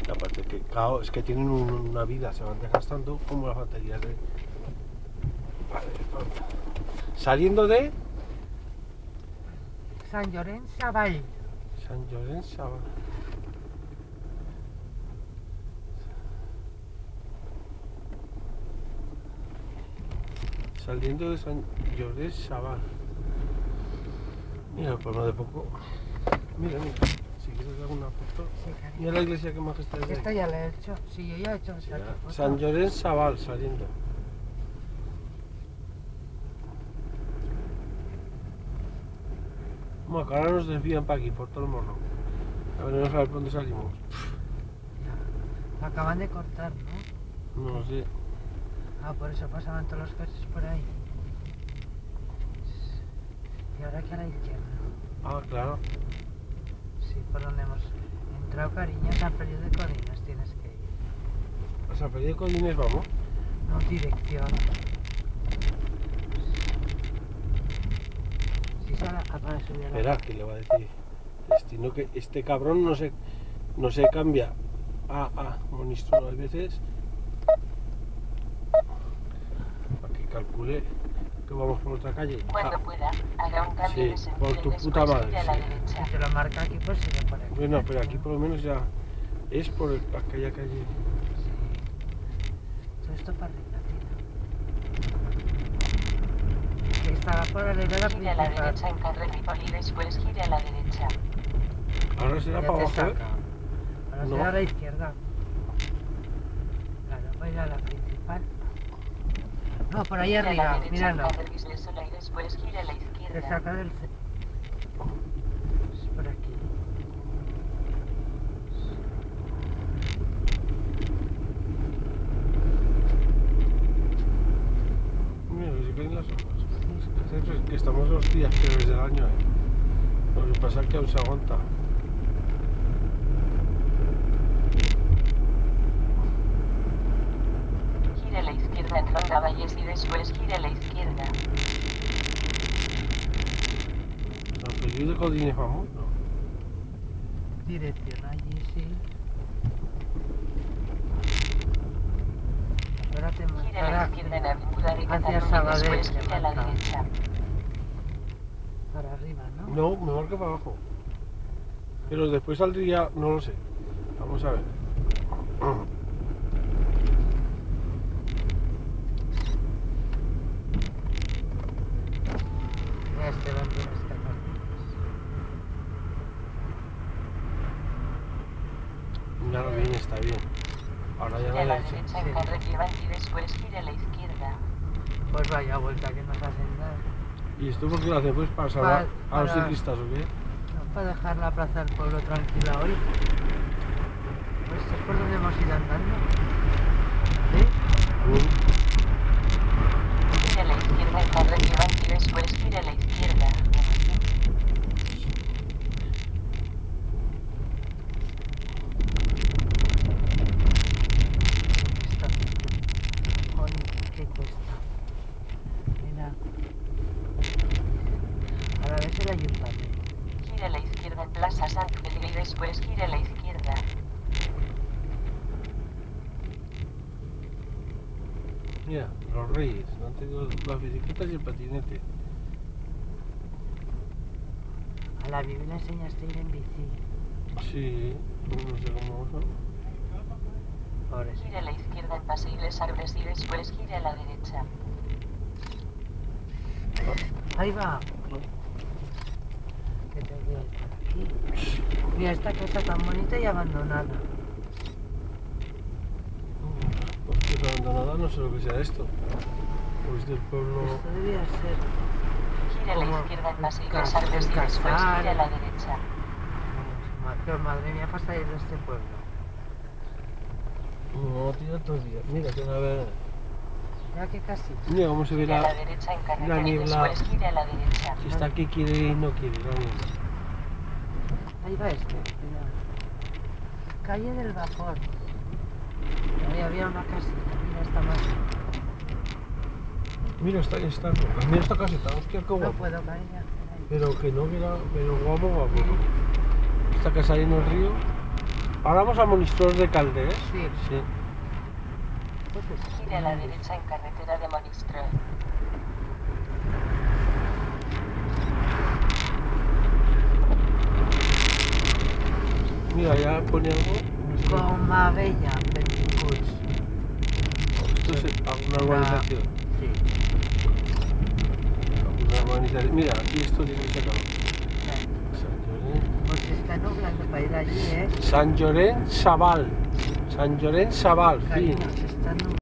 Aparte que, claro, es que tienen una vida, se van desgastando como las baterías de... Vale, saliendo de Sant Llorenç Savall. Sant Llorenç Savall. Saliendo de Sant Llorenç Savall. Mira, pues no de poco. Mira, si quieres alguna foto. Sí, cariño. Mira la iglesia que más está desde Esta ahí. ya la he hecho. Sí, yo ya he hecho Sí, esta foto. Sant Llorenç Savall saliendo. Bueno, que ahora nos desvían para aquí, por todo el morro. A ver, no sabemos por dónde salimos. Lo acaban de cortar, ¿no? No lo sé. Ah, por eso pasaban todos los coches por ahí. Y ahora que a la izquierda. Ah, claro. Sí, por donde hemos entrado, cariño. San Feliu de Codines tienes que ir. A San Feliu de Codines vamos. No, dirección. Sí, para subir a la... Espera, que le va a decir destino que este cabrón no se cambia a Monistrol a veces para que calcule que vamos por otra calle. Cuando pueda, haga un cambio de Sí, sentido por tu y después puta madre, gire a la sí. derecha. Si te lo marca aquí, pues sigue por aquí. Bueno, pero aquí por lo menos ya es por aquella calle. Sí. Todo esto para arriba, tira. Que estaba por la ley de la Gire a la principal. derecha en Carreripol y después gire a la derecha. Ahora será Ya para te abajo, ¿eh? saca. Ahora No. será a la izquierda. Claro, voy a ir a la principal. No, por ahí Gire a la arriba, derecha en míralo. Carrerbislessola y después gire a la Te izquierda. saca del... Es por aquí. Mira, si caen las hojas. Que estamos 2 días peores del año, ¿eh? Lo que pasa es que aún se aguanta. Gire a la izquierda en Ronda Valles y después gire a la izquierda. San Feliu de Codines vamos, ¿no? Dirección allí, sí. Ahora te Gire a la marcará izquierda en Avinguda de hacia Cataluña y Sabadell, después te gire a la marca. derecha. Para arriba, ¿no? No, me marca para abajo. Pero después saldría, no lo sé. Vamos a ver. Ya este va por esta parte. Míralo bien, está bien. Ahora ya Gire a no la la he hecho. derecha en Sí. Carrerlevant y después gire a la izquierda. Pues vaya vuelta que nos hacen dar. ¿Y esto por qué lo hace? Pues para salvar a los para- ciclistas o qué? No, para dejar la plaza del pueblo tranquila hoy. Pues esto es por donde hemos ido andando. ¿Sí? Gire a la izquierda en Carrerlevant y después gire a la izquierda. Está. Joder, qué cuesta. Mira. Ahora ves el ayuntamiento. Gire a la izquierda en Plaza Sant Feliu y después gire a la izquierda. Mira, los reyes. Han tenido las bicicletas y el patinete. A la Bibi le enseñaste a ir en bici. Sí, no sé cómo uso. Ahora sí. Gire a la izquierda en Paseo Les Arbres y después gire a la derecha. Ahí va. Que te veo por aquí. Mira esta casa tan bonita y abandonada. Pues que es abandonada, no sé lo que sea esto. Pues del pueblo. Esto debía ser. Gire a la Como izquierda en el Paseo ca- Les Arbres y el después casal. gire a la derecha. Pero madre mía, para salir de este pueblo. No, tira todo el día. Mira, que a ver. Mira qué casita. Mira cómo se ve Gire a la la. derecha en la Carretera y niebla. después gire a la derecha. Si está aquí quiere y no quiere, la niebla. Ahí va este. Mira. Calle del Vapor. Ahí había una casita. Mira esta más. Mira, mira esta caseta, hostia, qué No guapo. puedo, cariño. Pero que no, que era, pero guapo, guapo, ¿no? Esta casa ahí en el río. Ahora vamos a Monistrol de Calders. Sí. Sí. Entonces, Gire a la derecha en carretera de Monistrol. Mira, ya pone algo. con Mabella, Benvinguts. Esto es alguna urbanización. Sí. Alguna urbanización. Mira, aquí esto tiene que ser. Pues se está nublando para ir allí, ¿eh? Sant Llorenç Savall. Sant Llorenç Savall, Cariño, fin. se está nublando.